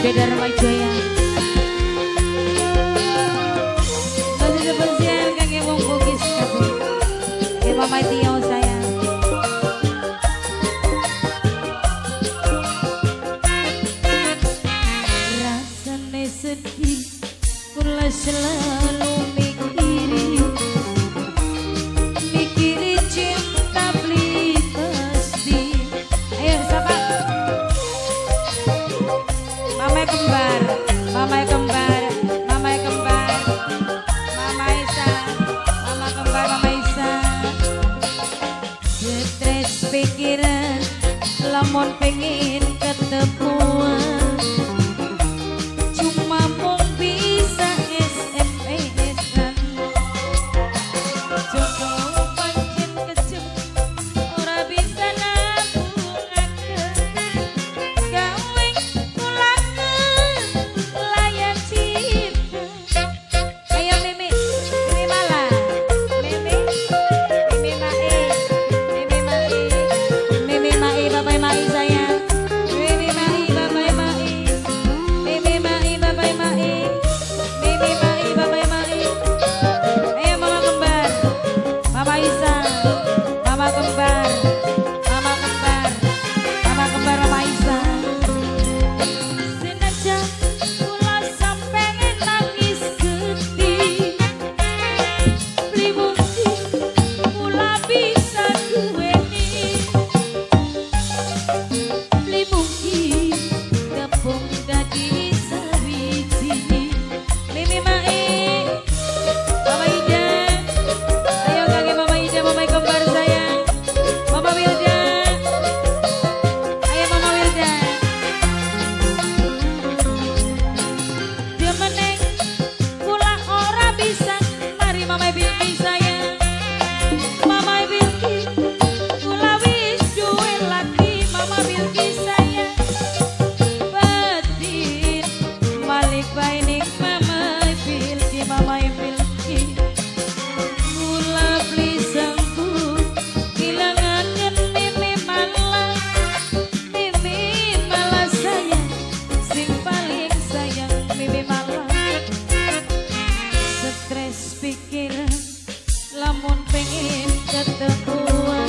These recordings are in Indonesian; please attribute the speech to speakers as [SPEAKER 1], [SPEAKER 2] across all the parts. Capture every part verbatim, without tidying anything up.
[SPEAKER 1] Beda Ramajaya. Masih spesial kangge wong Bugis kabeh. Ya Mama Tio sayang. Rasane sedih kula selalu mikiri mikiri cinta beli pasti. Ayo siapa? Mama kembar, mama kembar, mama kembar, mama Isa, mama kembar, mama Isa. Stres pikiran, lamun pengen ketemuan, cuma mau bisa S M S-an. Jodoh pancen kejem, ora bisa nabungaken. Gawe kulaken layar cinta. Ayo Mimi, Mimi malah, Mimi, Mimi Mae, Mimi Mae, Mimi Mae, Bapak Mae sayang. Mimi Mae, Bapak Mae, Mimi Mae, Bapak Mae, Mimi Mae, Bapak Mae. Ayo Mama kembar, Mama Isa, Mama kembar, Mama kembar, Mama kembar, Mama Isa. Senajan kula sampeyan nangis sedih, beli mungkin kula bisa duweni, beli mungkin gabung dadi sawiji. Mimi Mae, Mama Ida, ayo kakek Mama Ida, Mama kembar sayang. Mama Wilda, ayo Mama Wilda. Dia meneng kula ora bisa, mari Mama Bilki sayang. Mama Bilki kula wis duwe lagi, Mama Bilki sayang. Batin balik bae ning Mama Bilki, Mama Bilki. Kula beli sanggup kehilangan Mimi malah, Mimi malah sayang, sing paling sayang Mimi malah. Stres pikiran, lamun pengen ketemuan,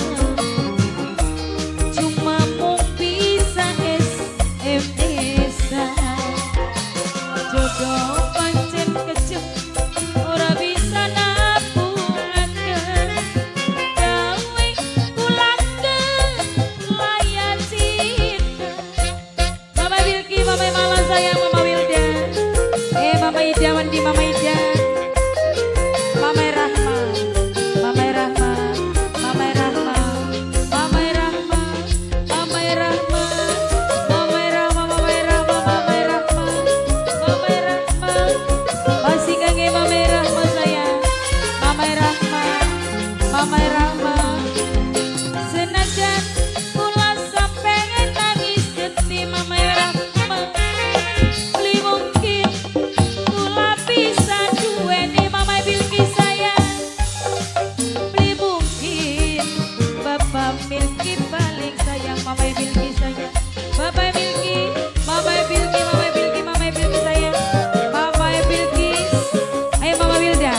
[SPEAKER 1] cuma mau bisa S M S-an. Jodoh pancen kejem, ora bisa nabungaken. Gawe kulaken layar cinta. Mama Bilki, Mama malah sayang, Mama Wilda. Eh Mama Ida, Wandi, Mama Ida. Mama Rahma, Mama Rahma, Mama Rahma, Mama Rahma, Mama Rahma, Mama Rahma, Mama Rahma, Mama Rahma, Mama Rahma. Masih kangen Mama Rahma sayang, Mama Rahma, Mama Rahma. Senajan kula sampeyan nangis sedih, Mama Rahma, beli mungkin kula bisa duweni, Mama Bilki sayang. Beli mungkin Bapak Bilki paling sayang, Mama Bilki sayang. Bapak Bilki, Mama Bilki, Mama Bilki, Mama Bilki sayang. Mama Bilki, ayo Mama Wilda.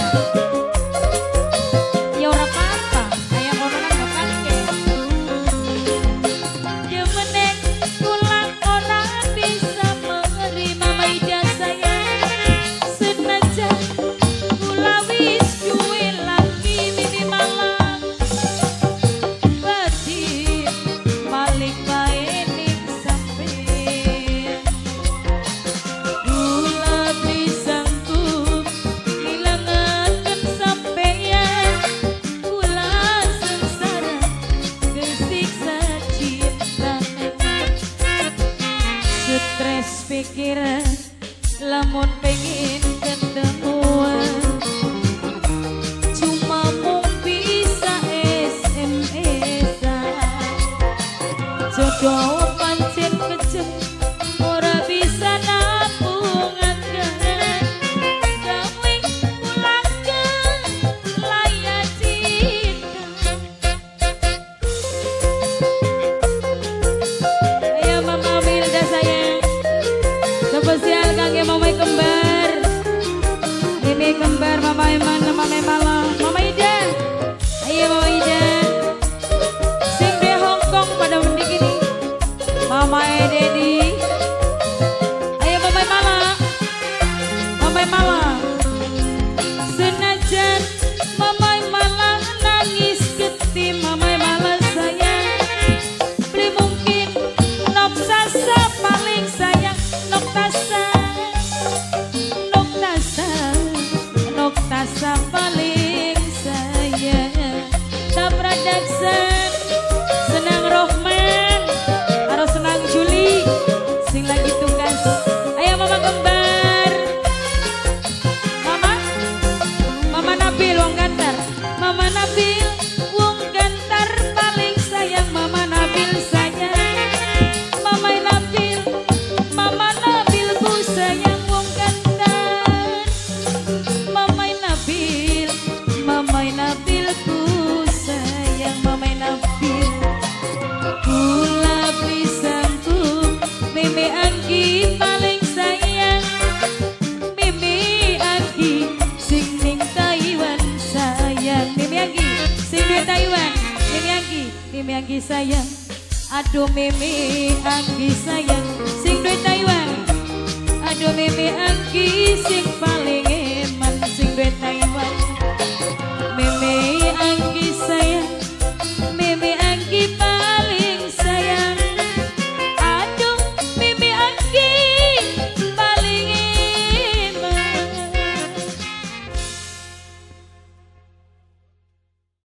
[SPEAKER 1] Ya ora apa-apa, ayo ngono nang ngepake. Dia meneng kula ora bisa mengeri, Mama Ida sayang. Senajan kula wis duwe lagi, Mimi malah. Batin balik bae ning sampeyan. Kula beli sanggup kehilangan sampeyan. Kula sengsara kesiksa cinta. Stres pikiran, lamun pengen ketemuan, cuma mau bisa S M S-an. Jodoh pancen kejem, ora bisa nabungaken. Gawe kulaken layar cinta. Ayo Mama Wilda sayang. Anggi sayang, aduh Mimi Anggi sayang, sing duit Taiwan. Aduh Mimi Anggi sing paling